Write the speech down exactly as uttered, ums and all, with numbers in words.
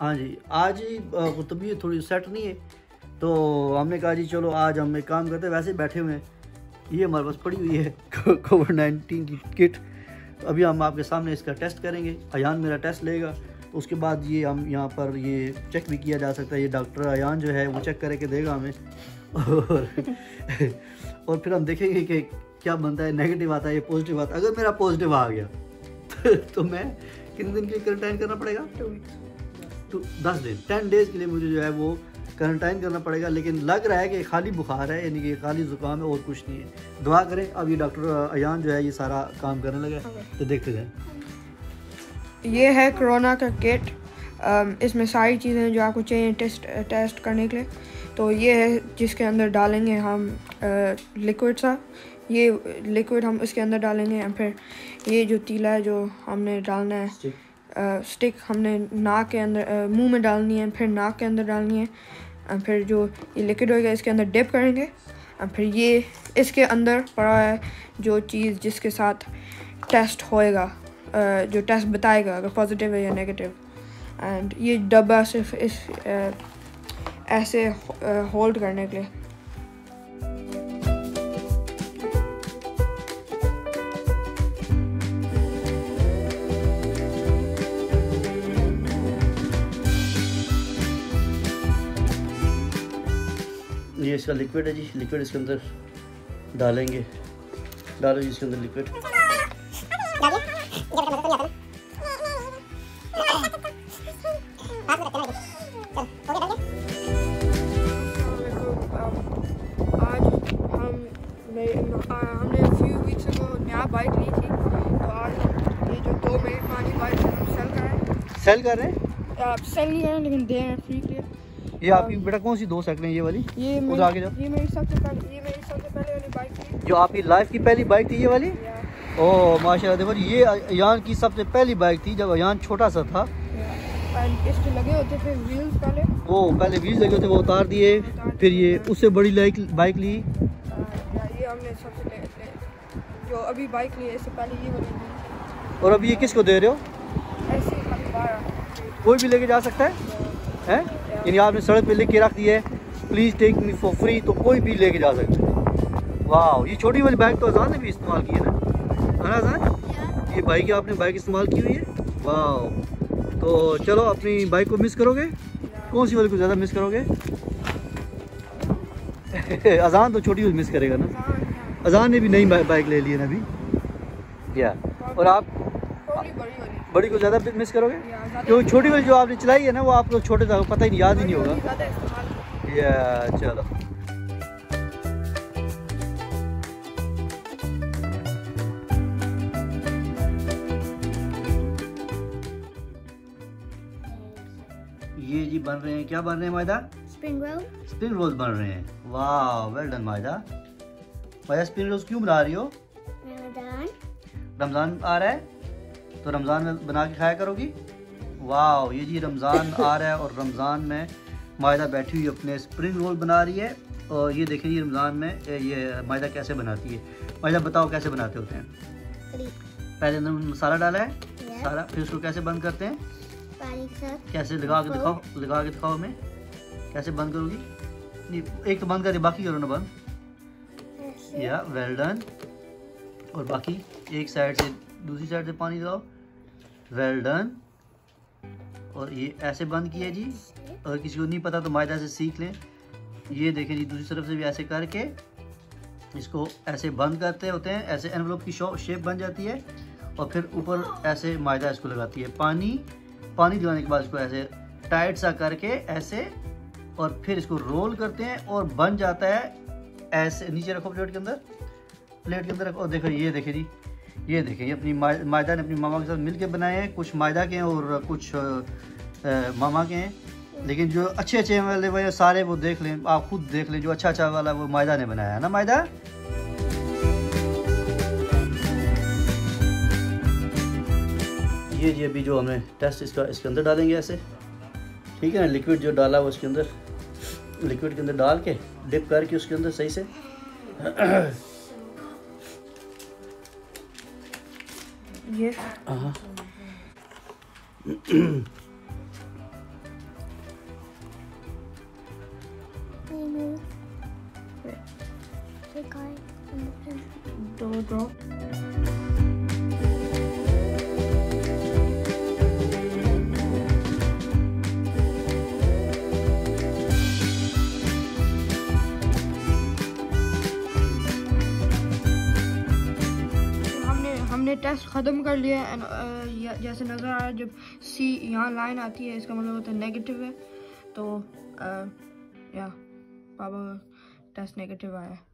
हाँ जी, आज ही तबीयत थोड़ी सेट नहीं है, तो हमने कहा जी चलो आज हम एक काम करते हैं। वैसे बैठे हुए हैं, ये हमारे पास पड़ी हुई है कोविड नाइन्टीन की किट। अभी हम आपके सामने इसका टेस्ट करेंगे। अयान मेरा टेस्ट लेगा, उसके बाद ये हम यहाँ पर ये चेक भी किया जा सकता है। ये डॉक्टर अयान जो है वो चेक करके देगा हमें और और फिर हम देखेंगे कि क्या बनता है, नेगेटिव आता है या पॉजिटिव आता है। अगर मेरा पॉजिटिव आ गया तो, तो मैं कितने दिन के लिए क्वारंटाइन करना पड़ेगा? टू दस दिन टेन डेज़ के लिए मुझे जो है वो क्वारंटाइन करना पड़ेगा। लेकिन लग रहा है कि खाली बुखार है, यानी कि खाली ज़ुकाम है और कुछ नहीं है। दुआ करें। अब ये डॉक्टर अयान जो है ये सारा काम करने लगा है, तो देखते जाएं। ये है कोरोना का किट। इसमें सारी चीज़ें जो आपको चाहिए टेस्ट टेस्ट करने के लिए। तो ये है जिसके अंदर डालेंगे हम लिक्विड सा। ये लिक्विड हम इसके अंदर डालेंगे। और फिर ये जो तीला है जो हमने डालना है, स्टिक uh, हमने नाक के अंदर uh, मुंह में डालनी है, फिर नाक के अंदर डालनी है। और फिर जो ये लिक्विड होएगा इसके अंदर डिप करेंगे। और फिर ये इसके अंदर पड़ा है जो चीज़ जिसके साथ टेस्ट होएगा, uh, जो टेस्ट बताएगा अगर पॉजिटिव है या नेगेटिव। एंड ये डब्बा सिर्फ इस uh, ऐसे होल्ड uh, करने के लिए। ये इसका लिक्विड है जी, लिक्विड इसके अंदर डालेंगे। डालो जी इसके अंदर लिक्विड। आज हम हमने फ्यू वीक्स अगो नया बाइक ली थी, तो आज ये जो दो मिनट वाली बाइक हम सेल कर रहे हैं। सेल कर रहे हैं? आप सेल नहीं कर रहे हैं लेकिन दे रहे हैं फ्री के लिए। ये आपकी बेटा कौन सी दो साइकिलें? ये वाली, ये मेरी, आगे जाओ। ये मेरी सबसे पहले ये मेरी सबसे पहले वाली बाइक थी, जो आपकी लाइफ की पहली बाइक थी ये वाली। ओह माशाल्लाह, देखो ये अयान की सबसे पहली बाइक थी जब अयान छोटा सा था। इसके लगे होते थे व्हील्स पहले। वो पहले व्हील्स लगे होते, वो उतार दिए, फिर ये उससे बड़ी बाइक ली। ये हमने सबसे ले, ले, जो अभी बाइक ली है इससे पहले ये वाली। और अभी ये किसको दे रहे हो? ऐसे ही कोई भी लेके जा सकता है हैं? यानी आपने सड़क पे लिख के रख दिया है please take me for free, तो कोई भी लेके जा सकता है। वाह, ये छोटी वाली बाइक तो अजान ने भी इस्तेमाल की है ना? है ना अजान? ये बाइक आपने बाइक इस्तेमाल की हुई है। वाह, तो चलो अपनी बाइक को मिस करोगे? कौन सी वाली को ज़्यादा मिस करोगे? अजान तो छोटी वाली मिस करेगा ना। अजान ने भी नई बाइक ले ली है ना अभी। या और आप बड़ी को ज़्यादा मिस करोगे? क्योंकि छोटी वाली जो आपने चलाई है ना वो आपको छोटे था पता ही नहीं, याद ही नहीं होगा। या चलो ये जी बन रहे हैं, क्या बन रहे हैं मायदा? Spring roll. स्प्रिंग रोल्स बन रहे हैं। वाह, वेल डन मायदा। मायदा स्प्रिंग रोल्स क्यों बना रही हो? रमजान रमज़ान आ रहा है तो रमज़ान में बना के खाया करोगी। वाह, ये जी रमज़ान आ रहा है और रमज़ान में मायदा बैठी हुई अपने स्प्रिंग रोल बना रही है। और ये देखें ये रमज़ान में ये मायदा कैसे बनाती है। मायदा बताओ कैसे बनाते होते हैं? पहले अंदर मसाला डाला है सारा, फिर उसको कैसे बंद करते हैं? कैसे लगा के दिखाओ, लगा के दिखाओ हमें कैसे बंद करोगी। नहीं, एक तो बंद कर दे, बाकी करो ना बंद। या वेल डन। और बाकी एक साइड से दूसरी साइड से पानी लगाओ। Well done. और ये ऐसे बंद किया जी। और किसी को नहीं पता तो मायदा से सीख लें। ये देखें जी, दूसरी तरफ से भी ऐसे करके इसको ऐसे बंद करते होते हैं। ऐसे एनवलप की शेप बन जाती है और फिर ऊपर ऐसे मायदा इसको लगाती है। पानी पानी लगाने के बाद इसको ऐसे टाइट सा करके ऐसे, और फिर इसको रोल करते हैं और बन जाता है ऐसे। नीचे रखो प्लेट के अंदर, प्लेट के अंदर रखो। और देखो ये देखें जी, ये देखें ये अपनी मायदा ने अपनी मामा के साथ मिलके बनाए हैं। कुछ मायदा के हैं और कुछ आ, मामा के हैं। लेकिन जो अच्छे अच्छे वाले वो सारे वो देख लें, आप खुद देख लें, जो अच्छा अच्छा वाला वो मायदा ने बनाया है ना मायदा। ये जी अभी जो हमने टेस्ट इसका इसके अंदर डालेंगे ऐसे, ठीक है ना। लिक्विड जो डाला वो इसके अंदर, लिक्विड के अंदर डाल के डिप करके उसके अंदर सही से ये हाँ will draw. हमने टेस्ट ख़त्म कर लिया एंड uh, जैसे नज़र आ रहा है जब सी यहाँ लाइन आती है इसका मतलब होता है नेगेटिव है, तो uh, या पापा टेस्ट नेगेटिव आया है।